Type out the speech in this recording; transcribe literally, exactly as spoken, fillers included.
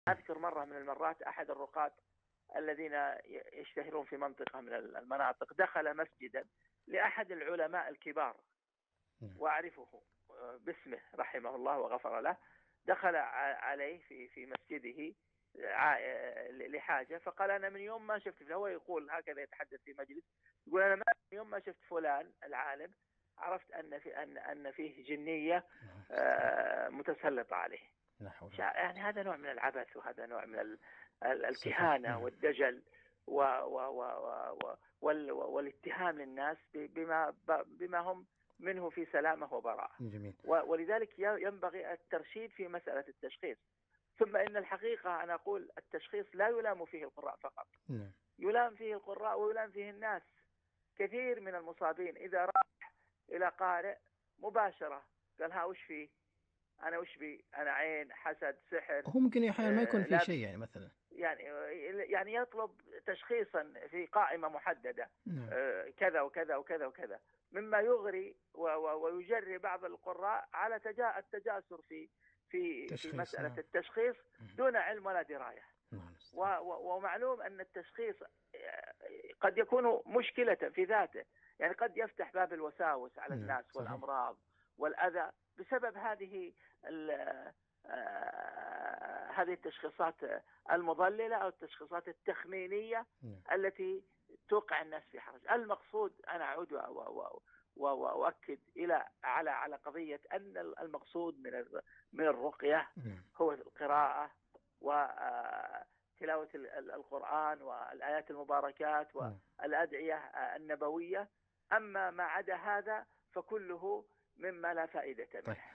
أذكر مرة من المرات أحد الرقاة الذين يشتهرون في منطقة من المناطق دخل مسجدا لأحد العلماء الكبار وأعرفه باسمه رحمه الله وغفر له. دخل عليه في في مسجده لحاجة، فقال أنا من يوم ما شفت، هو يقول هكذا يتحدث في مجلس، يقول أنا من يوم ما شفت فلان العالم عرفت أن في أن أن فيه جنية متسلطة عليه. يعني هذا نوع من العبث، وهذا نوع من الكهانة والدجل والاتهام للناس بما بما هم منه في سلامة وبراءة. ولذلك ينبغي الترشيد في مسألة التشخيص. ثم إن الحقيقة أنا أقول التشخيص لا يلام فيه القراء فقط، يلام فيه القراء ويلام فيه الناس. كثير من المصابين إذا راح إلى قارئ مباشرة قال ها وش فيه، أنا وش بي، أنا عين، حسد، سحر، هو ممكن أحيانا ما يكون في شيء يعني مثلا يعني يعني يطلب تشخيصا في قائمة محددة كذا وكذا وكذا وكذا، مما يغري ويجري بعض القراء على التجاسر في في في مسألة التشخيص دون علم ولا دراية. ومعلوم أن التشخيص قد يكون مشكلة في ذاته، يعني قد يفتح باب الوساوس على الناس والأمراض والأذى بسبب هذه هذه التشخيصات المضللة أو التشخيصات التخمينية التي توقع الناس في حرج. المقصود أنا أعود وأؤكد إلى على على قضية أن المقصود من من الرقية هو القراءة وتلاوة القرآن والآيات المباركات والأدعية النبوية. أما ما عدا هذا فكله مما لا فائدة منه.